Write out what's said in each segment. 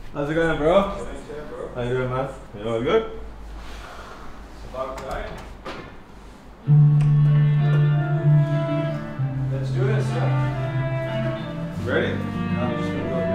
How's it going, bro? Thanks, yeah, bro. How you doing, man? You all good? It's about time. Let's do this, yeah? Ready? I'm just gonna go get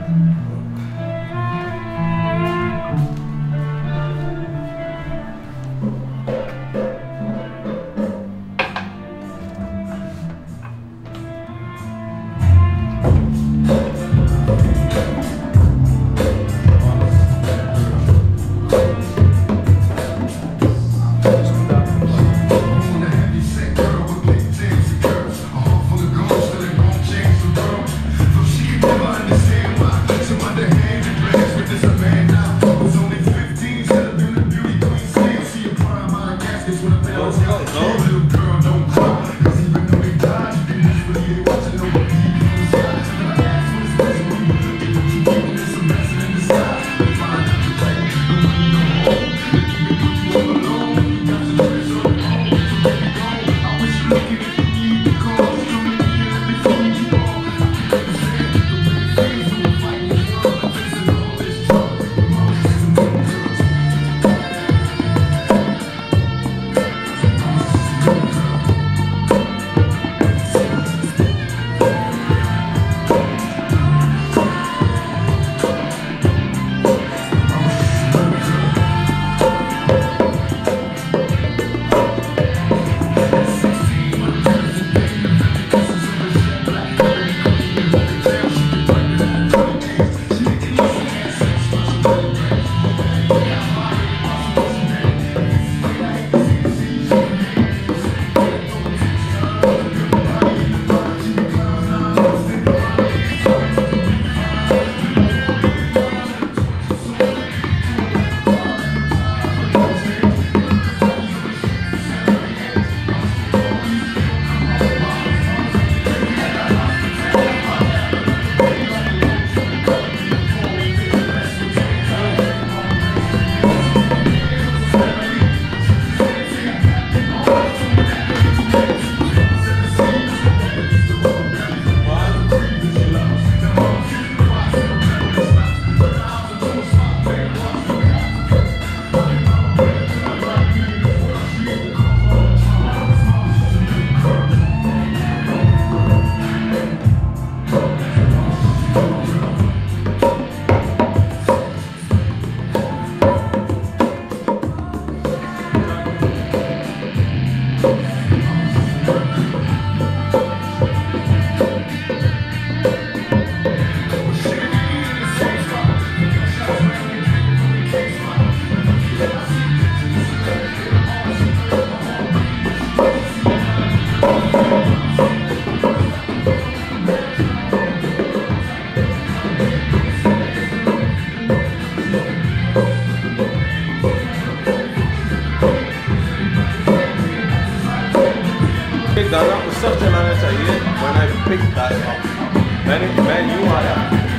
दादा उस सब चलाना चाहिए when I pick that up. मैं यूँ आया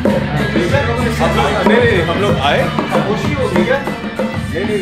हम लोग आए खामोशी हो गई है नहीं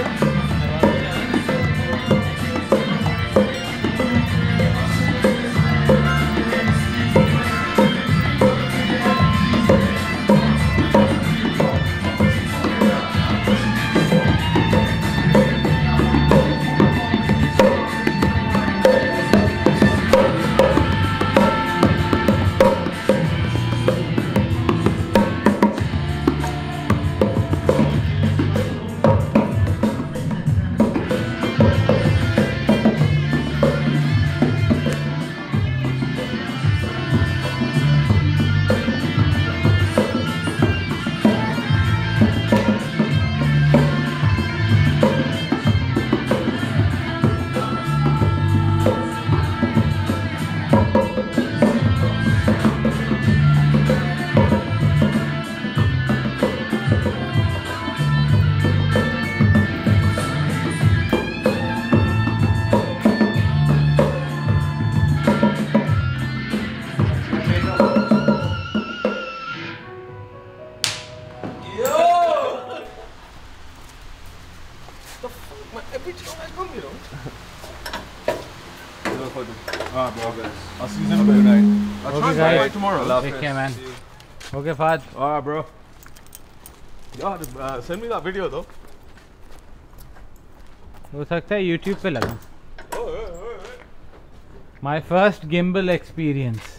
Alright, bro. I'll see you in a bit, mate. I'll try and come by tomorrow. Take care, man. Okay, Fad. Alright, bro. यार send me that video though. हो सकता है YouTube पे लगा. My first gimbal experience.